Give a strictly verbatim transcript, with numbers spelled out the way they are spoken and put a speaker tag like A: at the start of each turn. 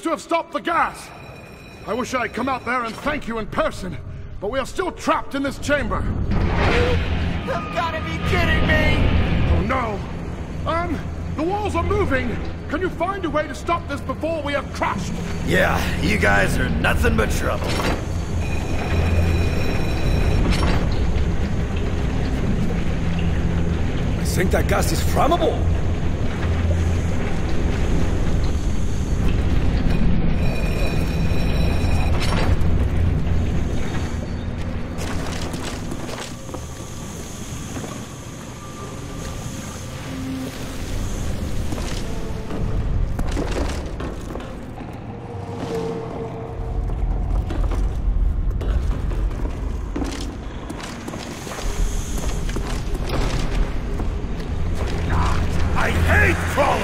A: to have stopped the gas. I wish I had come out there and thank you in person, but we are still trapped in this chamber.
B: You've gotta be kidding me!
A: Oh no. Um, the walls are moving. Can you find a way to stop this before we are crushed?
C: Yeah, you guys are nothing but trouble.
D: I think that gas is flammable.
C: I hate trolls!